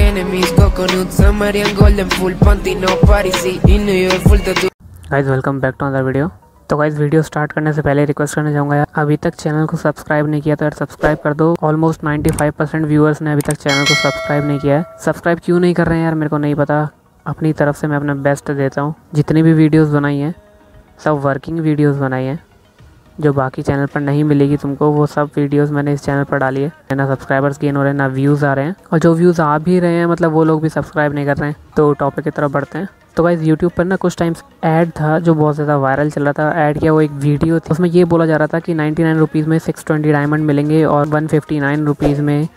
enemies, coconut, Samarian, golden full panty, no party, see in New York, full tattoo. Guys welcome back to another video. तो guys video start करने से पहले request करना चाहूँगा यार, अभी तक चैनल को सब्सक्राइब नहीं किया तो यार सब्सक्राइब कर दो। ऑलमोस्ट 95% व्यूअर्स ने अभी तक चैनल को सब्सक्राइब नहीं किया है। सब्सक्राइब क्यों नहीं कर रहे हैं यार, मेरे को नहीं पता। अपनी तरफ से मैं अपना बेस्ट देता हूँ। जितनी भी वीडियोज़ बनाई हैं सब वर्किंग वीडियोज़ बनाई हैं, जो बाकी चैनल पर नहीं मिलेगी तुमको, वो सब वीडियोस मैंने इस चैनल पर डाली है। ना सब्सक्राइबर्स गेन हो रहे हैं, ना व्यूज़ आ रहे हैं, और जो व्यूज़ आ भी रहे हैं मतलब वो लोग भी सब्सक्राइब नहीं कर रहे हैं। तो टॉपिक की तरफ बढ़ते हैं। तो गाइस यूट्यूब पर ना कुछ टाइम्स ऐड था जो बहुत ज़्यादा वायरल चल रहा था। ऐड क्या, वो एक वीडियो थी, उसमें ये बोला जा रहा था कि 99 रुपीज़ में 620 डायमंड मिलेंगे और 159 रुपीज़ में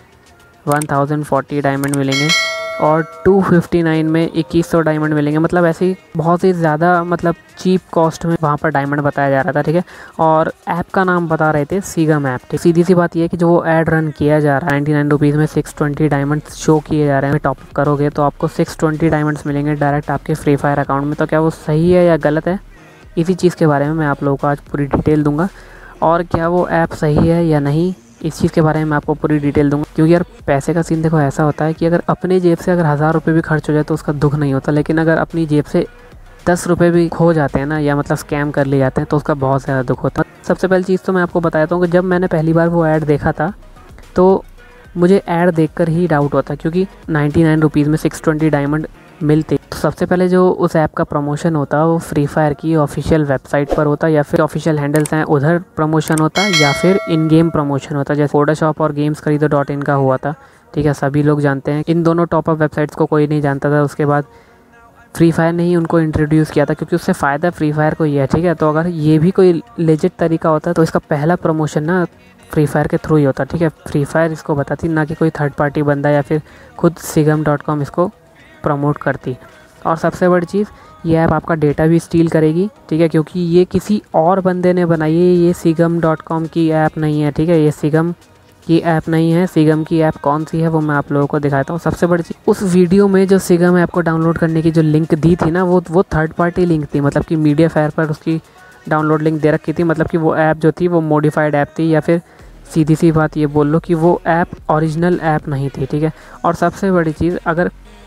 1040 डायमंड मिलेंगे और 259 में 2100 डायमंड मिलेंगे। मतलब ऐसे ही बहुत ही ज़्यादा मतलब चीप कॉस्ट में वहाँ पर डायमंड बताया जा रहा था, ठीक है। और ऐप का नाम बता रहे थे सीगम ऐप। ठीक, सीधी सी बात यह है कि जो वो ऐड रन किया जा रहा है 99 रुपीज़ में 620 डायमंड शो किए जा रहे हैं। टॉपअप करोगे तो आपको 620 डायमंड्स मिलेंगे डायरेक्ट आपके फ्री फायर अकाउंट में। तो क्या वो सही है या गलत है, इसी चीज़ के बारे में मैं आप लोगों को आज पूरी डिटेल दूँगा। और क्या वो ऐप सही है या नहीं, इस चीज़ के बारे में मैं आपको पूरी डिटेल दूंगा। क्योंकि यार पैसे का सीन देखो ऐसा होता है कि अगर अपने जेब से अगर 1000 रुपये भी खर्च हो जाए तो उसका दुख नहीं होता, लेकिन अगर अपनी जेब से 10 रुपये भी खो जाते हैं ना, या मतलब स्कैम कर लिए जाते हैं, तो उसका बहुत ज़्यादा दुख होता है। सबसे पहली चीज़ तो मैं आपको बताता हूँ कि जब मैंने पहली बार वो ऐड देखा था तो मुझे ऐड देखकर ही डाउट होता, क्योंकि 99 रुपीज़ में 620 डायमंड मिलते। तो सबसे पहले जो उस ऐप का प्रमोशन होता वो फ्री फायर की ऑफिशियल वेबसाइट पर होता, या फिर ऑफिशियल हैंडल्स हैं उधर प्रमोशन होता, या फिर इन गेम प्रमोशन होता, जैसे फोटोशॉप और गेम्स खरीदो.in का हुआ था, ठीक है। सभी लोग जानते हैं, इन दोनों टॉपअप वेबसाइट्स को कोई नहीं जानता था। उसके बाद फ्री फायर ने ही उनको इंट्रोड्यूस किया था, क्योंकि उससे फ़ायदा फ्री फायर को ही है, ठीक है। तो अगर ये भी कोई लेजिट तरीका होता तो इसका पहला प्रमोशन ना फ्री फायर के थ्रू ही होता, ठीक है। फ्री फायर इसको बताती, ना कि कोई थर्ड पार्टी बंदा या फिर खुद sigam.com इसको प्रमोट करती। और सबसे बड़ी चीज़, ये ऐप आपका डेटा भी स्टील करेगी, ठीक है, क्योंकि ये किसी और बंदे ने बनाई है, ये sigam.com की ऐप नहीं है, ठीक है। ये sigam की ऐप नहीं है। sigam की ऐप कौन सी है वो मैं आप लोगों को दिखाता हूँ। सबसे बड़ी चीज़, उस वीडियो में जो sigam ऐप को डाउनलोड करने की जो लिंक दी थी ना, वो थर्ड पार्टी लिंक थी, मतलब कि मीडिया फायर पर उसकी डाउनलोड लिंक दे रखी थी। मतलब कि वो ऐप जो थी वो मॉडिफाइड ऐप थी, या फिर सीधी सी बात ये बोल लो कि वो ऐप ओरिजिनल ऐप नहीं थी, ठीक है। और सबसे बड़ी चीज़, अगर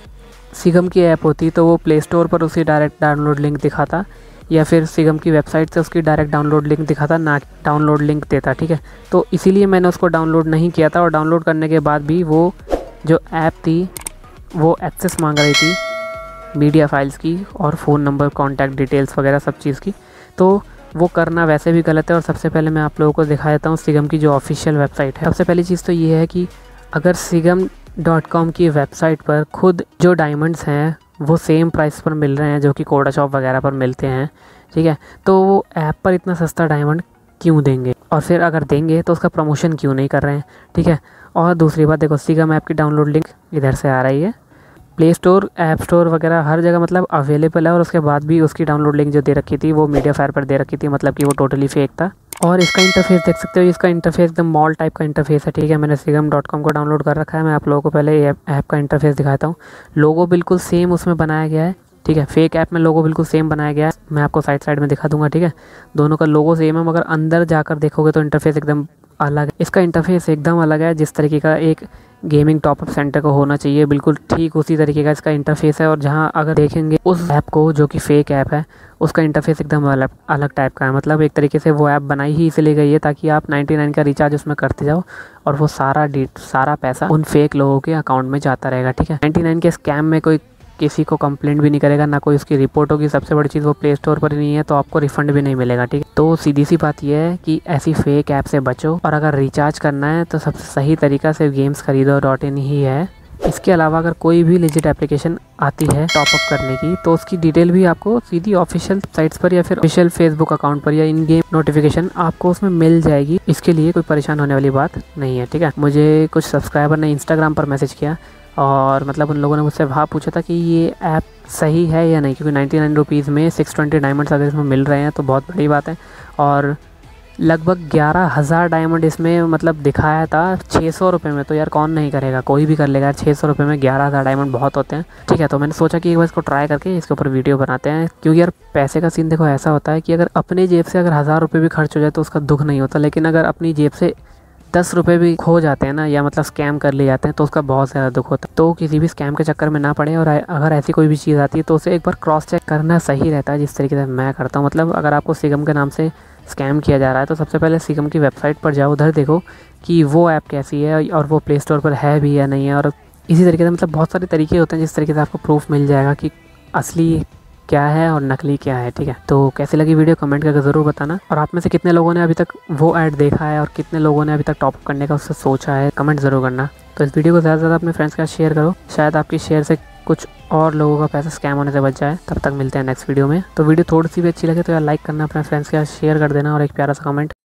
sigam की ऐप होती तो वो प्ले स्टोर पर उसकी डायरेक्ट डाउनलोड लिंक दिखाता, या फिर sigam की वेबसाइट से उसकी डायरेक्ट डाउनलोड लिंक दिखाता, ना डाउनलोड लिंक देता, ठीक है। तो इसीलिए मैंने उसको डाउनलोड नहीं किया था, और डाउनलोड करने के बाद भी वो जो ऐप थी वो एक्सेस मांग रही थी मीडिया फाइल्स की और फ़ोन नंबर, कॉन्टैक्ट डिटेल्स वगैरह सब चीज़ की। तो वो करना वैसे भी गलत है। और सबसे पहले मैं आप लोगों को दिखा देता हूँ sigam की जो ऑफिशियल वेबसाइट है। सबसे पहली चीज़ तो ये है कि अगर sigam.com की वेबसाइट पर खुद जो डायमंड्स हैं वो सेम प्राइस पर मिल रहे हैं जो कि कोडा शॉप वगैरह पर मिलते हैं, ठीक है, तो वो ऐप पर इतना सस्ता डायमंड क्यों देंगे, और फिर अगर देंगे तो उसका प्रमोशन क्यों नहीं कर रहे हैं, ठीक है। और दूसरी बात देखो, sigam ऐप की डाउनलोड लिंक इधर से आ रही है, प्ले स्टोर, ऐप स्टोर वगैरह हर जगह मतलब अवेलेबल है। और उसके बाद भी उसकी डाउनलोड लिंक जो दे रखी थी वो मीडिया फायर पर दे रखी थी, मतलब कि वो टोटली फेक था। और इसका इंटरफेस देख सकते हो, इसका इंटरफेस एकदम मॉल टाइप का इंटरफेस है, ठीक है। मैंने sigam.com को डाउनलोड कर रखा है। मैं आप लोगों को पहले ऐप का इंटरफेस दिखाता हूँ। लोगो बिल्कुल सेम उसमें बनाया गया है, ठीक है। फेक ऐप में लोगो बिल्कुल सेम बनाया गया है, मैं आपको साइड में दिखा दूंगा, ठीक है। दोनों का लोगो सेम है, मगर अंदर जाकर देखोगे तो इंटरफेस एकदम अलग है। इसका इंटरफेस एकदम अलग है, जिस तरीके का एक गेमिंग टॉपअप सेंटर को होना चाहिए बिल्कुल ठीक उसी तरीके का इसका इंटरफेस है। और जहां अगर देखेंगे उस ऐप को जो कि फेक ऐप है, उसका इंटरफेस एकदम अलग टाइप का है। मतलब एक तरीके से वो ऐप बनाई ही इसलिए गई है ताकि आप 99 का रिचार्ज उसमें करते जाओ और वो सारा पैसा उन फेक लोगों के अकाउंट में जाता रहेगा, ठीक है। 99 के स्कैम में कोई किसी को कंप्लेंट भी नहीं करेगा, ना कोई उसकी रिपोर्ट होगी। सबसे बड़ी चीज़, वो प्ले स्टोर पर नहीं है तो आपको रिफंड भी नहीं मिलेगा, ठीक है। तो सीधी सी बात यह है कि ऐसी फेक ऐप से बचो, और अगर रिचार्ज करना है तो सबसे सही तरीका सिर्फ गेम्स खरीदो.in ही है। इसके अलावा अगर कोई भी लेजिट एप्लीकेशन आती है टॉपअप करने की, तो उसकी डिटेल भी आपको सीधी ऑफिशियल साइट्स पर या फिर ऑफिशियल फेसबुक अकाउंट पर या इन गेम नोटिफिकेशन आपको उसमें मिल जाएगी। इसके लिए कोई परेशान होने वाली बात नहीं है, ठीक है। मुझे कुछ सब्सक्राइबर ने इंस्टाग्राम पर मैसेज किया, और मतलब उन लोगों ने मुझसे वहाँ पूछा था कि ये ऐप सही है या नहीं, क्योंकि 99 रुपीज़ में 620 डायमंड्स अगर इसमें मिल रहे हैं तो बहुत बड़ी बात है। और लगभग 11,000 डायमंड इसमें मतलब दिखाया था 600 रुपये में। तो यार कौन नहीं करेगा, कोई भी कर लेगा यार। 600 रुपये में 11,000 डायमंड बहुत होते हैं, ठीक है। तो मैंने सोचा कि एक बार इसको ट्राई करके इसके ऊपर वीडियो बनाते हैं, क्योंकि यार पैसे का सीन देखो ऐसा होता है कि अगर अपने जेब से अगर 1000 रुपये भी खर्च हो जाए तो उसका दुख नहीं होता, लेकिन अगर अपनी जेब से 10 रुपये भी खो जाते हैं ना, या मतलब स्कैम कर लिए जाते हैं, तो उसका बहुत ज़्यादा दुख होता है। तो किसी भी स्कैम के चक्कर में ना पड़े, और अगर ऐसी कोई भी चीज़ आती है तो उसे एक बार क्रॉस चेक करना सही रहता है, जिस तरीके से मैं करता हूँ। मतलब अगर आपको सिगम के नाम से स्कैम किया जा रहा है तो सबसे पहले सिगम की वेबसाइट पर जाओ, उधर देखो कि वो ऐप कैसी है और वो प्ले स्टोर पर है भी या नहीं है। और इसी तरीके से मतलब बहुत सारे तरीके होते हैं जिस तरीके से आपको प्रूफ मिल जाएगा कि असली क्या है और नकली क्या है, ठीक है। तो कैसी लगी वीडियो कमेंट करके ज़रूर बताना, और आप में से कितने लोगों ने अभी तक वो ऐड देखा है और कितने लोगों ने अभी तक टॉप करने का उससे सोचा है, कमेंट ज़रूर करना। तो इस वीडियो को ज़्यादा से ज़्यादा अपने फ्रेंड्स के साथ शेयर करो, शायद आपकी शेयर से कुछ और लोगों का पैसा स्कैम होने से बच जाए। तब तक मिलते हैं नेक्स्ट वीडियो में। तो वीडियो थोड़ी सी भी अच्छी लगे तो यार लाइक करना, अपने फ्रेंड्स के साथ शेयर कर देना और एक प्यारा सा कमेंट